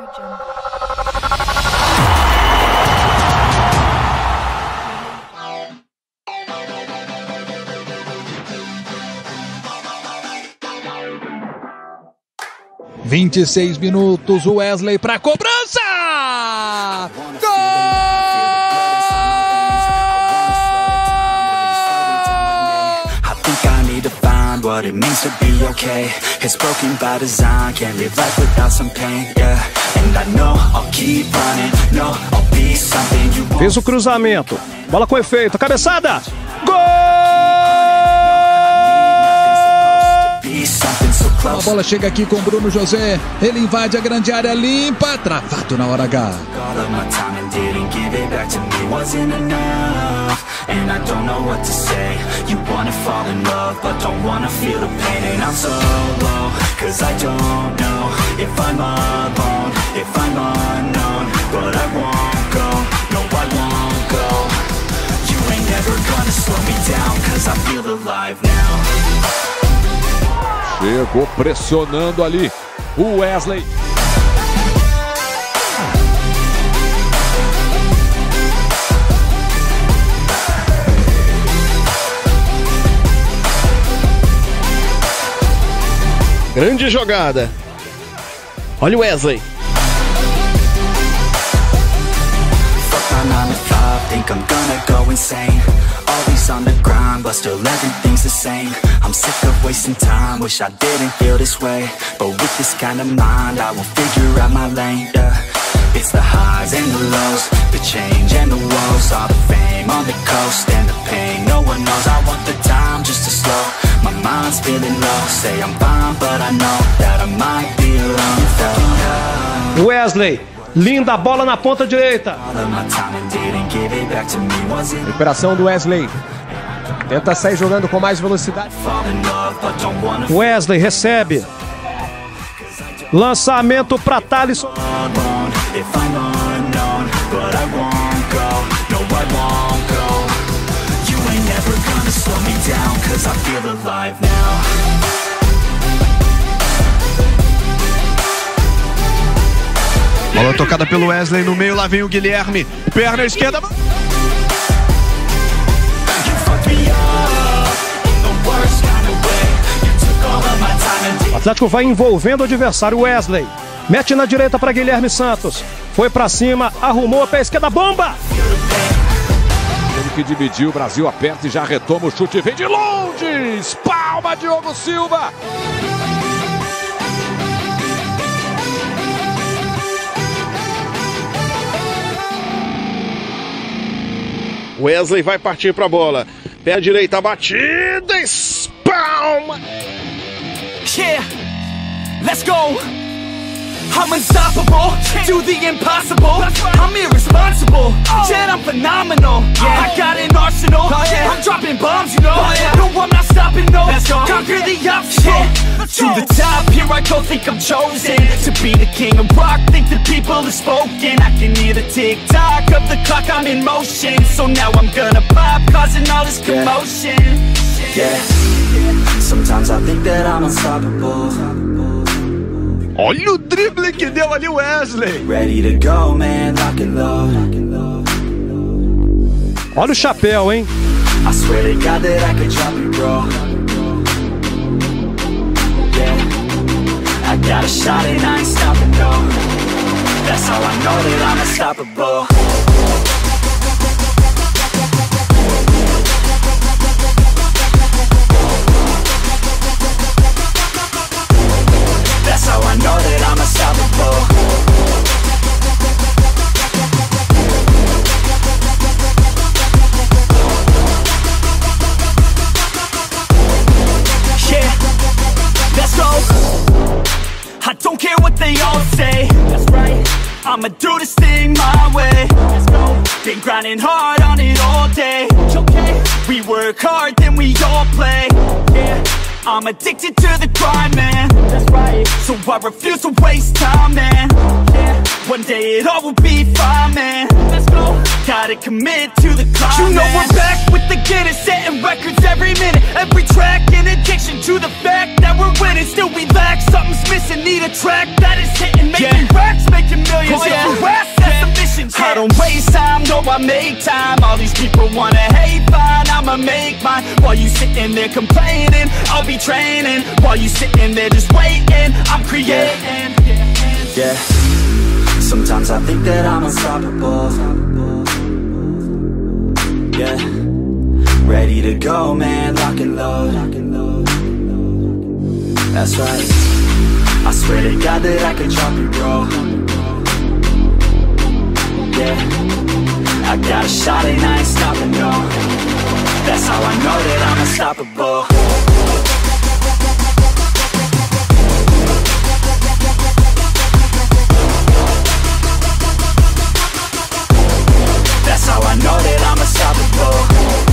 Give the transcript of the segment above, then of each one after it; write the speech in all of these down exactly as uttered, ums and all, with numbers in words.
vinte e seis minutos, o Wesley pra cobrança! Gol! I think I need to find what it means to be okay. It's broken by design, can't live life without some pain, yeah. And I know I'll keep running, no, I'll be something you want. Fez o cruzamento, bola com efeito, cabeçada, gol! A bola chega aqui com Bruno José, ele invade a grande área limpa, travado na hora H. Chegou pressionando ali o Wesley. Grande jogada. Olha o Wesley. On the grind, but still everything's the same. I'm sick of wasting time, wish I didn't feel this way. But with this kind of mind, I will figure out my lane, yeah. It's the highs and the lows, the change and the woes, all the fame on the coast and the pain no one knows. I want the time just to slow, my mind's feeling low. Say I'm fine, but I know that I might be alone. Wesley, linda bola na ponta direita. Recuperação do Wesley. Tenta sair jogando com mais velocidade. Wesley recebe. Lançamento para Thalisson. Bola tocada pelo Wesley no meio, lá vem o Guilherme. Perna esquerda. O Atlético vai envolvendo o adversário. Wesley mete na direita para Guilherme Santos. Foi para cima, arrumou a pé esquerda, bomba! Ele que dividiu, o Brasil aperta e já retoma o chute, vem de longe! Espalma Diogo Silva! Wesley vai partir para a bola. Pé direita, batida, espalma! Yeah, let's go. I'm unstoppable, do the impossible. I'm irresponsible, yet I'm phenomenal. I got an arsenal, I'm dropping bombs, you know. No, I'm not stopping, no. Conquer the obstacle. To the top, here I go, think I'm chosen to be the king of rock, think the people have spoken. I can hear the tick-tock of the clock, I'm in motion. So now I'm gonna pop, causing all this commotion. Yeah, sometimes I think that I'm unstoppable. Olha o drible que deu ali o Wesley. Ready to go, man, lock and load. Olha o chapéu, hein? I swear to God that I could drop it, bro. Yeah, I got a shot and I ain't stopping, no. That's how I know that I'm unstoppable. That's how I know that I'm unstoppable. Yeah, let's go. I don't care what they all say. That's right. I'ma do this thing my way. Let's go. Been grinding hard on it all day. Okay. We work hard, then we all play. Yeah. I'm addicted to the grind, man. That's right. So I refuse to waste time, man. Yeah. One day it all will be fine, man. Let's go. Gotta commit to the climb. You know man. We're back with the Guinness, setting records every minute, every track. In addiction to the fact that we're winning, still we lack something's missing. Need a track that is hitting, making yeah. racks, making I make time. All these people wanna hate, fine, I'ma make mine. While you sitting there complaining, I'll be training. While you sitting there just waiting, I'm creating. Yeah, sometimes I think that I'm unstoppable. Yeah, ready to go, man, lock and load. That's right, I swear to God that I could drop it, bro. Yeah, I got a shot and I ain't stopping, no. That's how I know that I'm unstoppable. That's how I know that I'm unstoppable.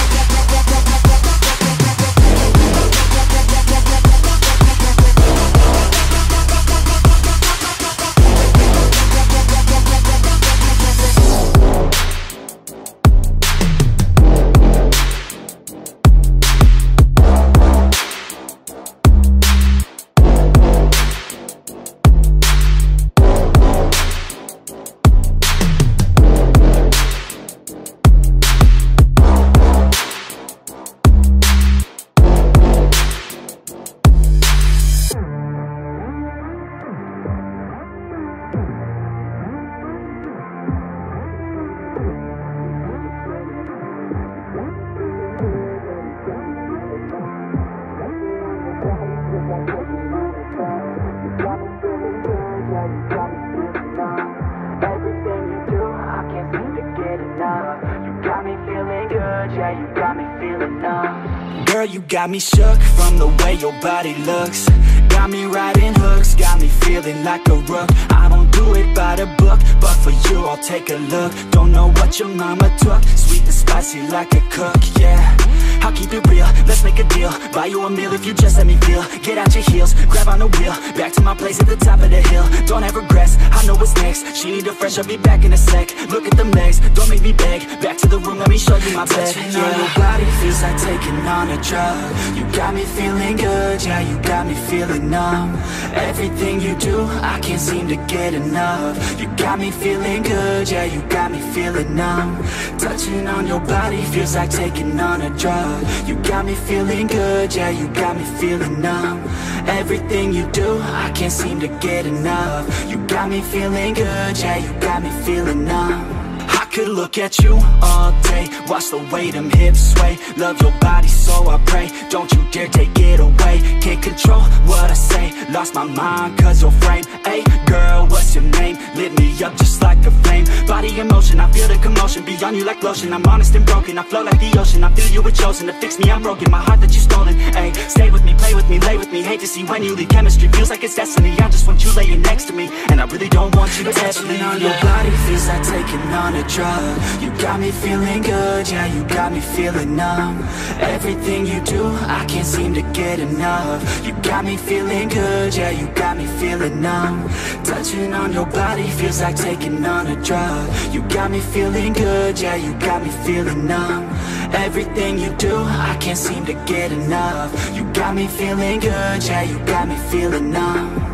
Girl, you got me shook from the way your body looks. Got me riding hooks, got me feeling like a rook. I don't do it by the book, but for you I'll take a look. Don't know what your mama took, sweet and spicy like a cook, yeah. I'll keep it real, let's make a deal. Buy you a meal if you just let me feel. Get out your heels, grab on the wheel. Back to my place at the top of the hill. Don't have regrets, I know what's next. She need a fresh, I'll be back in a sec. Look at them legs, don't make me beg. Back to the room, let me show you my bed. Touching on your body feels like taking on a drug. You got me feeling good, yeah, you got me feeling numb. Everything you do, I can't seem to get enough. You got me feeling good, yeah, you got me feeling numb. Touching on your body feels like taking on a drug. You got me feeling good, yeah, you got me feeling numb. Everything you do, I can't seem to get enough. You got me feeling good, yeah, you got me feeling numb. I could look at you all day, watch the way them hips sway. Love your body so I pray, don't you dare take it away. Can't control what I say, lost my mind cause your frame. Hey girl, what's your name? Lit me up just like a flame. Body in motion, I feel the commotion. Beyond you like lotion, I'm honest and broken. I flow like the ocean, I feel you were chosen. To fix me, I'm broken, my heart that you stolen. Hey, stay with me, play with me, lay with me. Hate to see when you leave, chemistry feels like it's destiny. I just want you laying next to me, and I really don't want you to touch me. On your body feels like taking on a drug. You got me feeling good, yeah, you got me feeling numb. Everything you do, I can't seem to get enough. You got me feeling good, yeah, you got me feeling numb. Touching on your body feels like taking on a drug. You got me feeling good, yeah, you got me feeling numb. Everything you do, I can't seem to get enough. You got me feeling good, yeah, you got me feeling numb.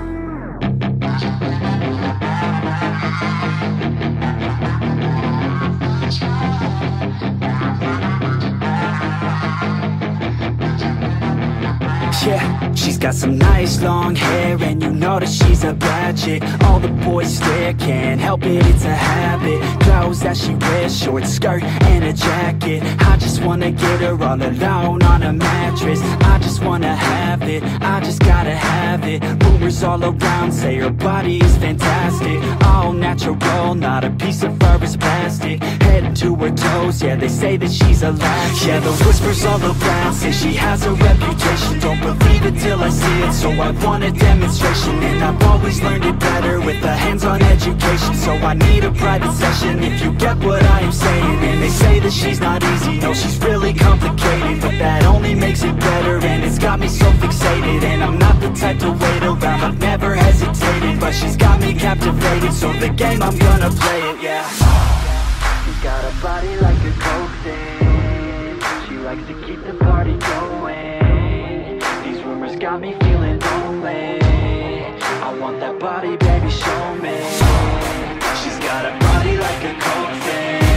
Yeah, she's got some nice long hair, and you know that she's a bad chick. All the boys stare, can't help it, it's a habit. Clothes that she wears, short skirt and a jacket. I just wanna get her all alone on a mattress. I just wanna have it, I just gotta have it. Rumors all around say her body is fantastic. All natural, not a piece of fur is plastic. Head to her toes, yeah, they say that she's a latch. Yeah, the whispers all around say she has a reputation. Don't believe it till I see it, so I want a demonstration. And I've always learned it better with a hands-on education. So I need a private session if you get what I am saying. And they say that she's not easy, no, she's really complicated. But that only makes it better, and it's got me so fixated. And I'm not the type to wait around, I've never hesitated. But she's got me captivated, so the game, I'm gonna play it, yeah. She's got a body like a coke thing. She likes to keep the party going. These rumors got me feeling lonely. I want that body, baby, show me. She's got a body like a coke thing.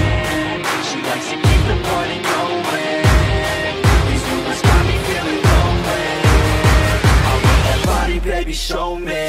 show me.